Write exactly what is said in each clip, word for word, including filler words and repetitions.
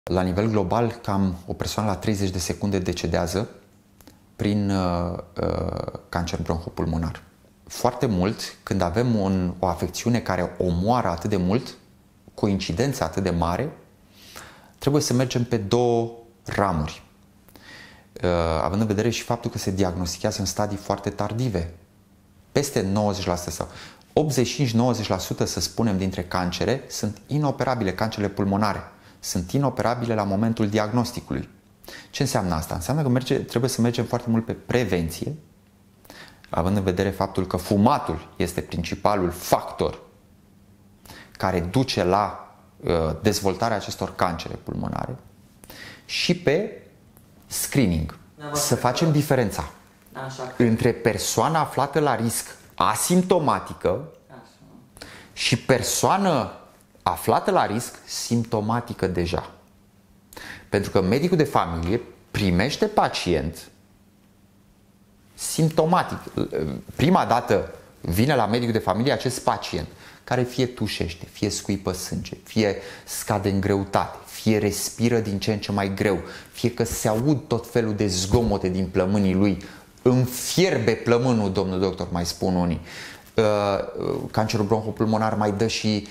La nivel global, cam o persoană la treizeci de secunde decedează prin uh, uh, cancer bronhopulmonar. Foarte mult, când avem un, o afecțiune care omoară atât de mult, cu o incidență atât de mare, trebuie să mergem pe două ramuri. Uh, având în vedere și faptul că se diagnostichează în stadii foarte tardive. Peste nouăzeci la sută sau optzeci și cinci la nouăzeci la sută, să spunem, dintre cancere sunt inoperabile, cancerele pulmonare. Sunt inoperabile la momentul diagnosticului. Ce înseamnă asta? Înseamnă că merge, trebuie să mergem foarte mult pe prevenție, având în vedere faptul că fumatul este principalul factor care duce la uh, dezvoltarea acestor cancere pulmonare, și pe screening. Să facem diferența Așa. între persoana aflată la risc asimptomatică Așa. și persoană aflată la risc simptomatică deja. Pentru că medicul de familie primește pacient simptomatic. Prima dată vine la medicul de familie acest pacient care fie tușește, fie scuipă sânge, fie scade în greutate, fie respiră din ce în ce mai greu, fie că se aud tot felul de zgomote din plămânii lui, înfierbe plămânul, domnul doctor, mai spun unii. Cancerul bronhopulmonar mai dă și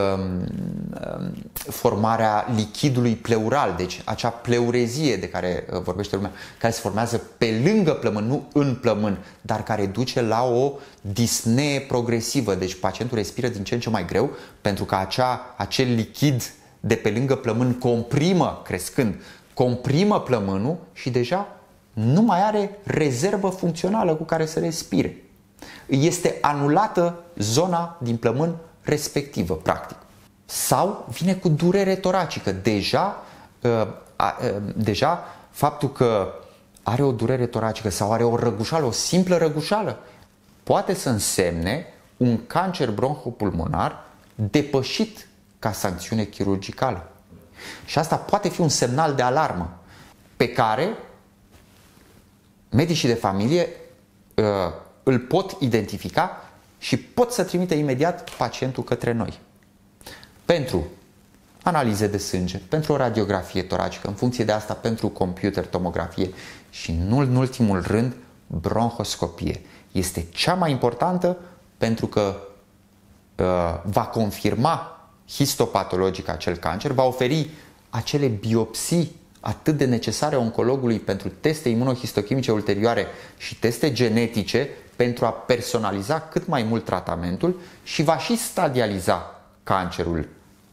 formarea lichidului pleural, deci acea pleurezie de care vorbește lumea, care se formează pe lângă plămân, nu în plămân, dar care duce la o dispnee progresivă. Deci pacientul respiră din ce în ce mai greu pentru că acea, acel lichid de pe lângă plămân comprimă, crescând, comprimă plămânul și deja nu mai are rezervă funcțională cu care să respire. Este anulată zona din plămân respectivă, practic. Sau vine cu durere toracică. Deja, uh, uh, deja faptul că are o durere toracică sau are o răgușală, o simplă răgușală, poate să însemne un cancer bronhopulmonar depășit ca sancțiune chirurgicală. Și asta poate fi un semnal de alarmă pe care medicii de familie uh, îl pot identifica și pot să trimite imediat pacientul către noi pentru analize de sânge, pentru o radiografie toracică, în funcție de asta pentru computer tomografie și nu în ultimul rând bronhoscopie. Este cea mai importantă pentru că uh, va confirma histopatologic acel cancer, va oferi acele biopsii atât de necesare oncologului pentru teste imunohistochimice ulterioare și teste genetice pentru a personaliza cât mai mult tratamentul și va și stadializa cancerul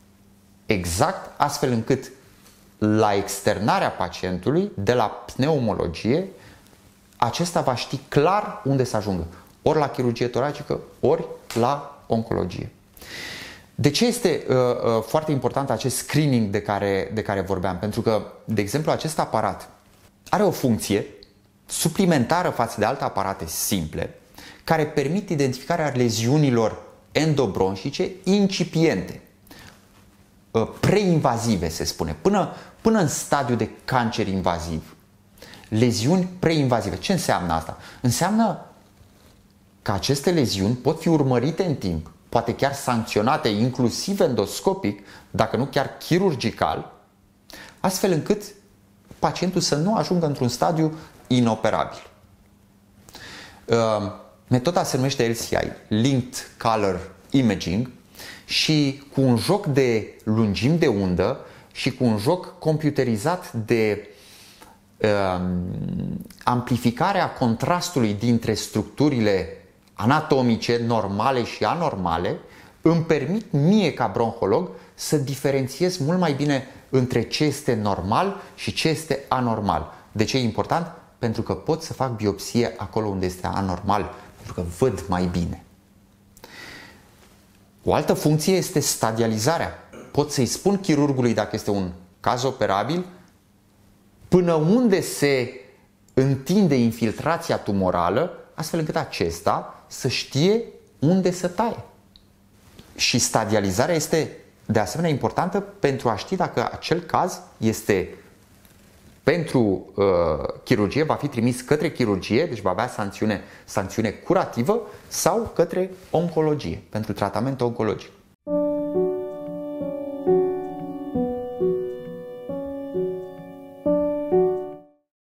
exact astfel încât la externarea pacientului de la pneumologie acesta va ști clar unde să ajungă, ori la chirurgie toracică, ori la oncologie. De ce este uh, uh, foarte important acest screening de care, de care vorbeam? Pentru că, de exemplu, acest aparat are o funcție suplimentară față de alte aparate simple, care permit identificarea leziunilor endobronșice incipiente, preinvazive, se spune, până, până în stadiu de cancer invaziv. Leziuni preinvazive. Ce înseamnă asta? Înseamnă că aceste leziuni pot fi urmărite în timp, poate chiar sancționate, inclusiv endoscopic, dacă nu chiar chirurgical, astfel încât pacientul să nu ajungă într-un stadiu inoperabil. Metoda se numește L C I, Linked Color Imaging, și cu un joc de lungimi de undă și cu un joc computerizat de um, amplificarea contrastului dintre structurile anatomice normale și anormale, îmi permit mie ca bronholog să diferențiez mult mai bine între ce este normal și ce este anormal. De ce e important? Pentru că pot să fac biopsie acolo unde este anormal, pentru că văd mai bine. O altă funcție este stadializarea. Pot să-i spun chirurgului, dacă este un caz operabil, până unde se întinde infiltrația tumorală, astfel încât acesta să știe unde să taie. Și stadializarea este de asemenea importantă pentru a ști dacă acel caz este pentru uh, chirurgie, va fi trimis către chirurgie, deci va avea sancțiune, sancțiune curativă, sau către oncologie, pentru tratament oncologic.